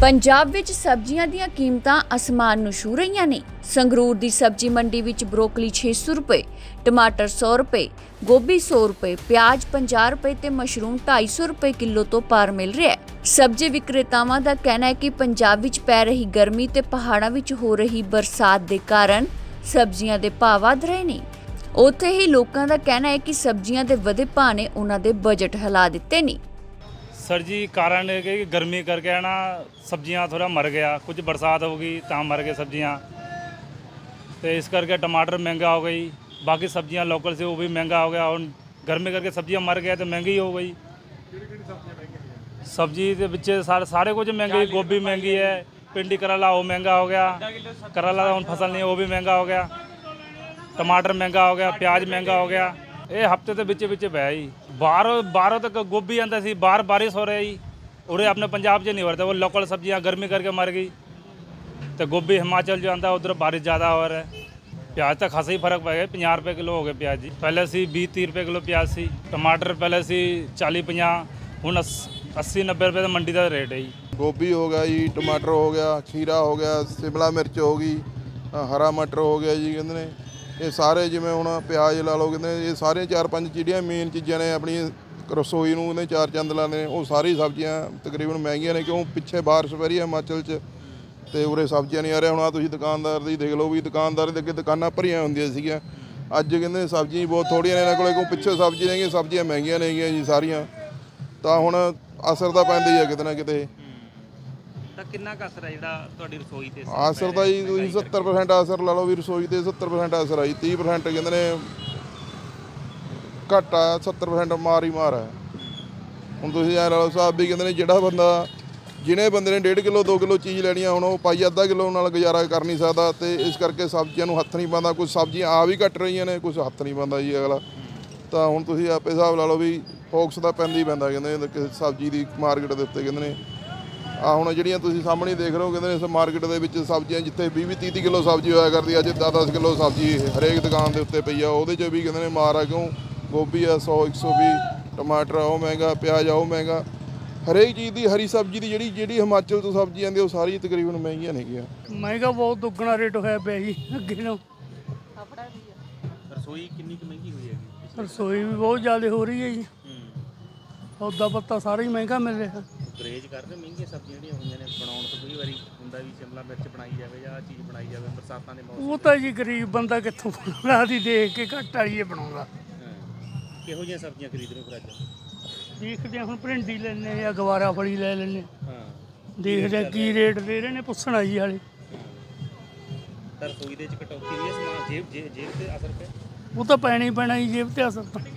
पंजाब विच सब्जियां दीयां कीमतां आसमान नूं छू रहीआं ने। संगरूर दी सब्जी मंडी विच ब्रोकली 600 रुपए, टमाटर 100 रुपए, गोभी 100 रुपए, प्याज 50 रुपए ते मशरूम 250 रुपए किलो तो पार मिल रहा है। सब्जी विक्रेतावां दा कहना है कि पंजाब विच पै रही गर्मी ते पहाड़ां विच हो रही बरसात दे कारण सब्जियां दे भाव वध रहे ने। उत्थे ही लोकां दा कहना है कि सब्जियां दे वधे भाव ने उन्हां दे बजट हिला दित्ते ने। सर जी कारण है कि गर्मी करके है ना सब्जियां थोड़ा मर गया, कुछ बरसात हो गई तो मर गए सब्जियां, तो इस करके टमाटर महंगा हो गई, बाकी सब्जियां लोकल से वो भी महंगा हो गया। और गर्मी करके सब्जियां मर गया तो महंगी हो गई। सब्जी के पिछे सारे कुछ महंगी, गोभी महंगी है, भिंडी करेला वो महंगा हो गया, करेला हम फसल नहीं है वो भी महंगा हो गया, टमाटर महंगा हो गया, प्याज महंगा हो गया। ये हफ्ते के बिचे बिचे पै जी बाहरों तक गोभी आंदा सी, बाहर बारिश हो रही, उरे अपने पंजाब च नहीं हो रहा, वो लोकल सब्जियां गर्मी करके मर गई। तो गोभी हिमाचल जो आंदा उधर बारिश ज़्यादा हो रहा है। प्याज तो खासा ही फर्क पै गया, 50 रुपए किलो हो गए प्याज जी। पहले सी 20-30 रुपए किलो प्याज सी, टमाटर पहले सी 40-50, हुण 80-90 रुपए तो मंडी का रेट है जी। गोभी हो गया जी, टमाटर हो गया, खीरा हो गया, शिमला मिर्च हो गई, हरा मटर हो गया जी। कहते ने ये सारे जिमें हुण प्याज ला लो, कहते ये सारे 4-5 चीज़ियाँ मेन चीज़ां ने अपनी रसोई नूं इहने 4 चंद लाने, वो सारी सब्जियां तकरीबन महंगियां ने, क्यों पिछे बारिश पै रही है हिमाचल च, तो उरे सब्जियां नहीं आ रहा। हुण तुसीं दुकानदार दी देख लो भी, दुकानदार दे अगे दुकानां भरियां हुंदियां सीगीआं, अज कहते सब्जियां बहुत थोड़ियां ने इन्हां कोले, क्यों पिछे सब्जी ने सब्जियां महंगियां ने जी सारियां, तो हुण असर तां पैंदा ही है किते ना किते। कितना असर है रसोई ते? असर तो जी 70% असर ला लो भी, रसोई ते 70% असर है जी, 30% कहते ने घट आ, 70% मार ही मार है। हुण तुसीं ऐ ला लो साहब भी, कहते ने जिहड़ा बंदा जिहड़े बंदे ने 1.5 किलो 2 किलो चीज़ लैनी, हुण वो पाई आधा किलो नाल गुजारा कर नहीं सकदा, तो इस करके सब्जियां नूं हत्थ नहीं पांदा। कुछ सब्जियां आ भी घट रही ने, कुछ हत्थ नहीं पांदा जी अगला। तो हुण तुसीं आपे हिसाब ला लो भी, फोकस तां पैंदा ही पैंदा कहते सब्जी की मार्केट के उत्ते। कहते ने आ हुण जिहड़ियां तुसीं सामने देख रहे हो, कहते इस मार्केट दे विच सब्जियां जिੱਥੇ 20-30 किलो सब्जी होया करदी, अज 10-10 किलो सब्जी हरेक दुकान के उत्ते पई आ, ਉਹਦੇ 'ਚ भी कहते ने मार आ। क्यों गोभी आ 100-120, टमाटर आ महंगा, प्याज आ महंगा, हरेक चीज़ की हरी सब्जी की ਜਿਹੜੀ हिमाचल तो सब्जी आती वो सारी तकरीबन महंगियां नेगियां। महंगा बहुत दुगना रेट होया पिया जी अगे नालों। रसोई कितनी महंगी हुई है? रसोई भी बहुत ज़्यादा हो रही है जी, सौदा पत्ता सारा ही महंगा मिल रहा। ਗਰੇਜ ਕਰਦੇ ਮਹਿੰਗੀਆਂ ਸਬਜ਼ੀਆਂ ਜਿਹੜੀਆਂ ਹੋਈਆਂ ਨੇ ਬਣਾਉਣ ਤੋਂ ਕਈ ਵਾਰੀ ਹੁੰਦਾ ਵੀ ਸ਼ਿਮਲਾ ਮਿਰਚ ਬਣਾਈ ਜਾਵੇ ਜਾਂ ਚੀਜ਼ ਬਣਾਈ ਜਾਵੇ ਬਰਸਾਤਾਂ ਦੇ ਮੌਸਮ। ਉਹ ਤਾਂ ਜੀ ਗਰੀਬ ਬੰਦਾ ਕਿੱਥੋਂ ਬਣਾਉਂਦਾ ਦੀ ਦੇਖ ਕੇ ਘੱਟ ਵਾਲੀ ਬਣਾਉਂਦਾ। ਕਿਹੋ ਜਿਹੀਆਂ ਸਬਜ਼ੀਆਂ ਖਰੀਦ ਰਹੇ ਹੋ ਫਿਰ ਅੱਜ? ਦੇਖਦੇ ਹੁਣ ਭਿੰਡੀ ਲੈਣੇ ਜਾਂ ਗਵਾਰਾ ਫਲੀ ਲੈ ਲੈਣੇ। ਹਾਂ ਦੇਖਦੇ ਕੀ ਰੇਟ ਦੇ ਰਹੇ ਨੇ, ਪੁੱਛਣਾ ਜੀ ਵਾਲੇ। ਤਾਂ ਰਸੋਈ ਦੇ ਵਿੱਚ ਕਟੌਤੀ ਦੀ ਸਮਾਨ ਜੇਬ ਤੇ ਅਸਰ ਪਿਆ? ਉਹ ਤਾਂ ਪੈਣਾ ਹੀ ਪੈਣਾ ਜੀ ਜੇਬ ਤੇ ਅਸਰ ਤਾਂ।